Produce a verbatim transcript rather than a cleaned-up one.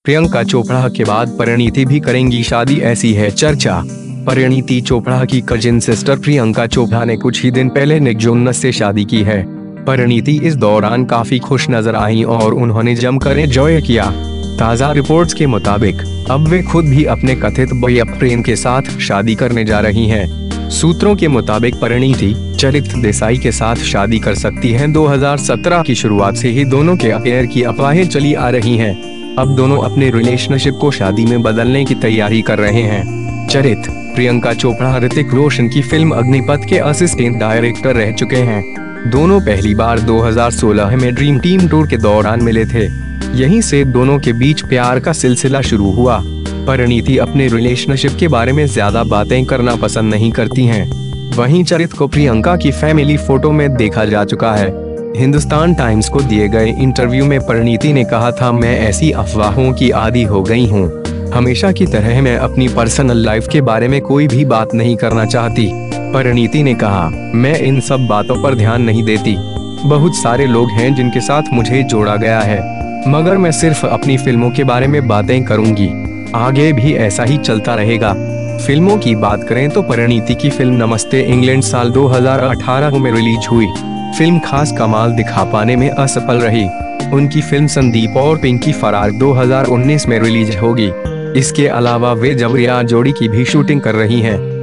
प्रियंका चोपड़ा के बाद परिणीति भी करेंगी शादी, ऐसी है चर्चा। परिणीति चोपड़ा की कजिन सिस्टर प्रियंका चोपड़ा ने कुछ ही दिन पहले निक जोनस से शादी की है। परिणीति इस दौरान काफी खुश नजर आई और उन्होंने जमकर एंजॉय किया। ताजा रिपोर्ट्स के मुताबिक अब वे खुद भी अपने कथित बॉयफ्रेंड प्रेम के साथ शादी करने जा रही हैं। सूत्रों के मुताबिक परिणीति चरित देसाई के साथ शादी कर सकती हैं। दो हज़ार सत्रह की शुरुआत से ही दोनों के अफेयर की अफवाहें चली आ रही हैं। अब दोनों अपने रिलेशनशिप को शादी में बदलने की तैयारी कर रहे हैं। चरित प्रियंका चोपड़ा ऋतिक रोशन की फिल्म अग्निपथ के असिस्टेंट डायरेक्टर रह चुके हैं। दोनों पहली बार दो हज़ार सोलह में ड्रीम टीम टूर के दौरान मिले थे। यहीं से दोनों के बीच प्यार का सिलसिला शुरू हुआ। परिणीति अपने रिलेशनशिप के बारे में ज्यादा बातें करना पसंद नहीं करती हैं। वहीं चरित को प्रियंका की फैमिली फोटो में देखा जा चुका है। हिंदुस्तान टाइम्स को दिए गए इंटरव्यू में परिणीति ने कहा था, मैं ऐसी अफवाहों की आदी हो गई हूँ। हमेशा की तरह मैं अपनी पर्सनल लाइफ के बारे में कोई भी बात नहीं करना चाहती। परिणीति ने कहा, मैं इन सब बातों पर ध्यान नहीं देती। बहुत सारे लोग हैं जिनके साथ मुझे जोड़ा गया है, मगर मैं सिर्फ अपनी फिल्मों के बारे में बातें करूंगी। आगे भी ऐसा ही चलता रहेगा। फिल्मों की बात करें तो परिणीति की फिल्म नमस्ते इंग्लैंड साल दो हज़ार अठारह में रिलीज हुई। फिल्म खास कमाल दिखा पाने में असफल रही। उनकी फिल्म संदीप और पिंकी फरार दो हज़ार उन्नीस में रिलीज होगी। इसके अलावा वे जबरिया जोड़ी की भी शूटिंग कर रही हैं।